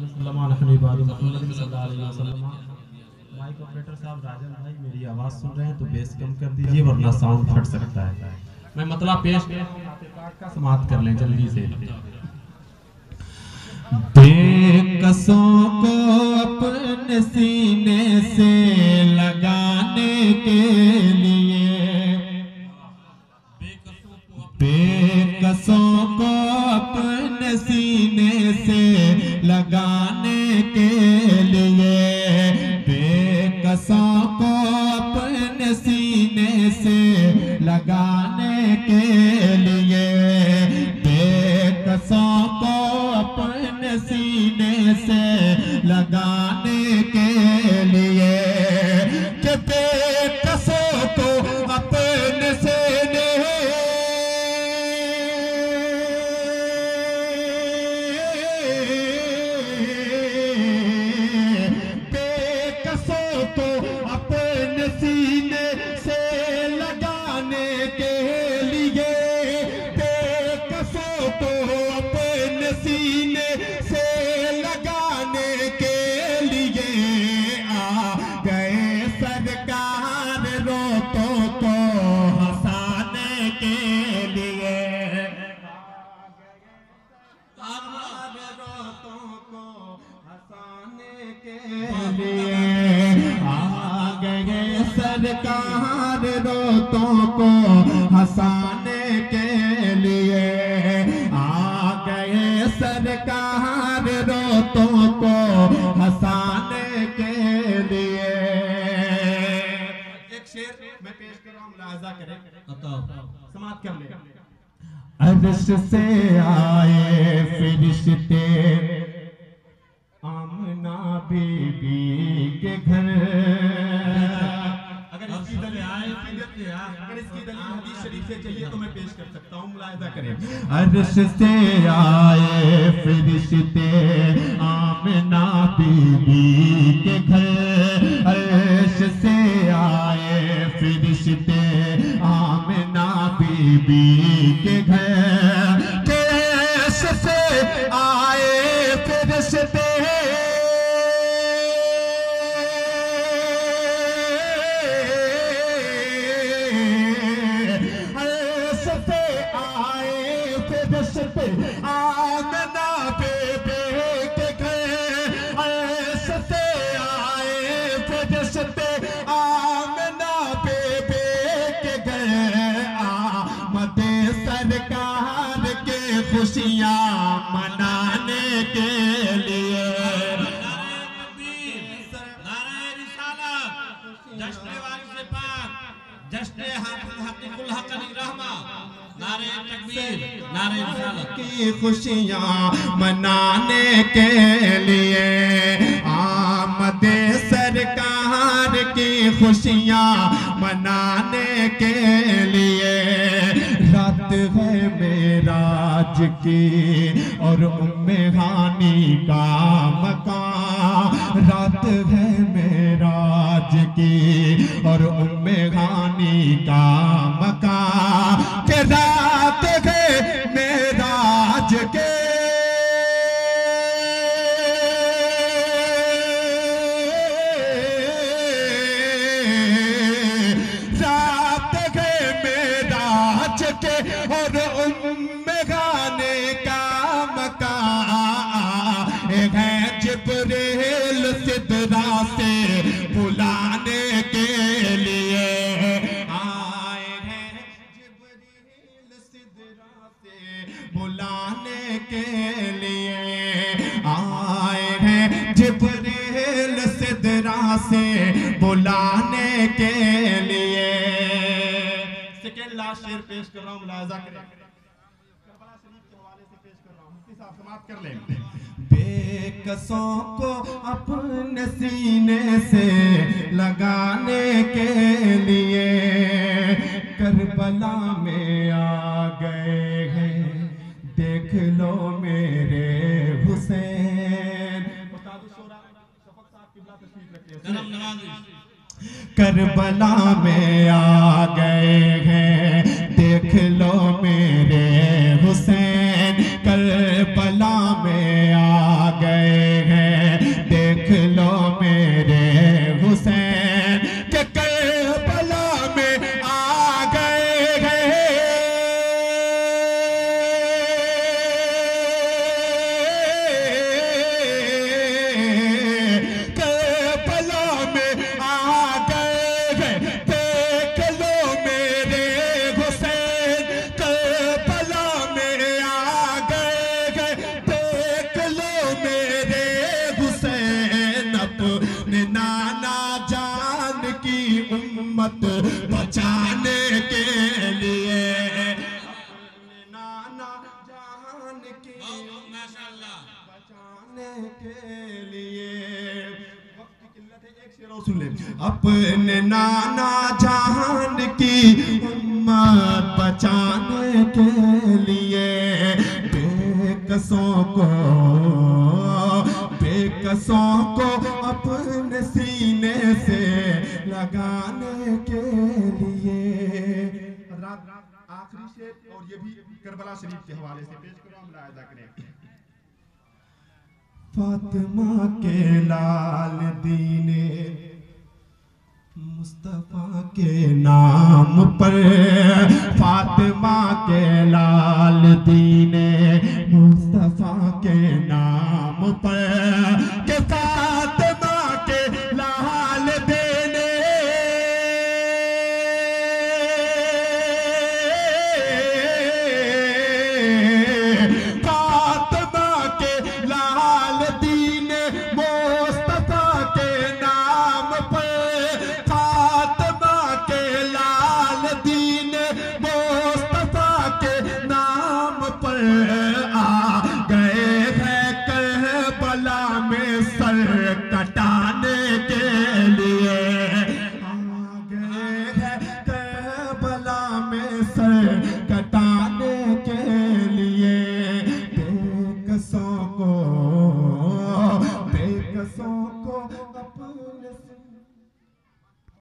Mic operator साहब राजन भाई मेरी आवाज सुन रहे हैं तो बेस कम कर दीजिए वरना साउंड फट सकता है। मैं मतलब पेश का समाप्त कर लें जल्दी से। बेकसों को अपने सीने से लगाने के लिए, बेकसों को अपने सीने से लगाने के लिए, बेकसों को अपने सीने से लगाने के लिए, बेकसों को अपने सीने से लगाने के लिए, कि बेकसों को अपने सीने सरकार रोतों को हंसाने के लिए, आ गए सरकार रोतों को हंसाने के लिए। एक शेर मैं पेश कर रहा हूँ, मुलाहिजा करें, समाप्त कर ले। अर्श से आए फिरिश्ते आमना बीबी के घर, अगर इसकी दलील हदीस शरीफ से चाहिए तो मैं पेश कर सकता हूँ, मुलाहिजा करें। अर्श से आए फिरिश्ते आमना बीबी के घर, अर्श से आए फिरिश्ते आमना बीबी के घर, अर्श से आए फिरिश्ते आमना बेबे के घर, ऐसे आए फिरिश्ते आमना बेबे के घर, आमदे सरकार के खुशियाँ मनाने के लिए। की खुशियाँ मनाने के लिए, आमदे सरकार की खुशियाँ मनाने के लिए। रात है मेराज की और उम्मे हानी का मकान, रात है मेराज की और उम्मे हानी का मकान, के रात है मेराज के और उम्मे गाने का मकान है। जिब्रील सिदरा से बुलाने के लिए आए हैं, जिब्रील सिदरा से बुलाने के लिए आए हैं, जिब्रील सिदरा से बुलाने के लिए। सेकेंड लास्ट शेर पेश कर रहा हूँ, मुलाहिजा करें, करबला शरीफ के हवाले से पेश कर रहा हूँ, मुफ्ती साहब समाप्त कर लें। बेकसों को अपने सीने से लगाने के लिए करबला में आ गए हैं, देख लो मेरे हुसैन। करबला में आ गए हैं, देख लो मेरे हुसैन। करबला में आ गए हैं, के लिए। वक्त की किल्लत है, एक शेर और सुन ले। अपने नाना जान की उम्मत बचाने के लिए बेकसों को अपने सीने से लगाने के लिए। आखिरी शेर, और ये भी करबला शरीफ के हवाले से पेश करो, हम मुलाहिजा करें। फातिमा के लाल दीने मुस्तफा के नाम पर, फातिमा के लाल दीने मुस्तफा के नाम पर, के फातिमा के लाल दीने फातिमा के लाल दीने मुस्तफा के नाम पर, फातिमा के लाल दीने मुस्तफा के नाम पर आ गए हैं करबला में सर कटाने के लिए। आ गए हैं करबला में सर कटाने के लिए। बेकसों को अपने